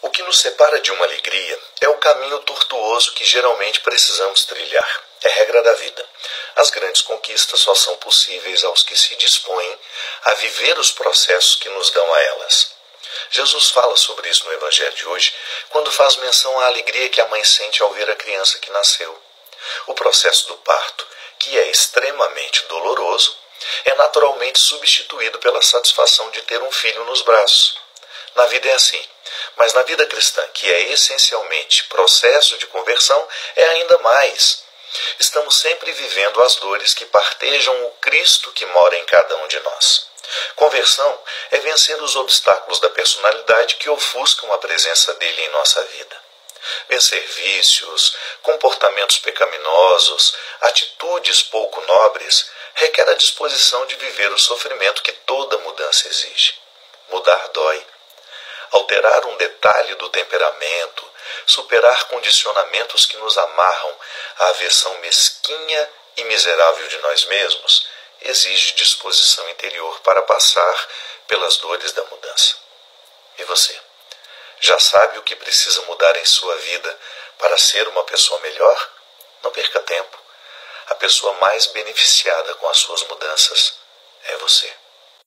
O que nos separa de uma alegria é o caminho tortuoso que geralmente precisamos trilhar. É regra da vida. As grandes conquistas só são possíveis aos que se dispõem a viver os processos que nos dão a elas. Jesus fala sobre isso no Evangelho de hoje, quando faz menção à alegria que a mãe sente ao ver a criança que nasceu. O processo do parto, que é extremamente doloroso, é naturalmente substituído pela satisfação de ter um filho nos braços. Na vida é assim, mas na vida cristã, que é essencialmente processo de conversão, é ainda mais. Estamos sempre vivendo as dores que partejam o Cristo que mora em cada um de nós. Conversão é vencer os obstáculos da personalidade que ofuscam a presença dele em nossa vida. Vencer vícios, comportamentos pecaminosos, atitudes pouco nobres, requer a disposição de viver o sofrimento que toda mudança exige. Mudar dói. Alterar um detalhe do temperamento, superar condicionamentos que nos amarram à versão mesquinha e miserável de nós mesmos, exige disposição interior para passar pelas dores da mudança. E você? Já sabe o que precisa mudar em sua vida para ser uma pessoa melhor? Não perca tempo. A pessoa mais beneficiada com as suas mudanças é você.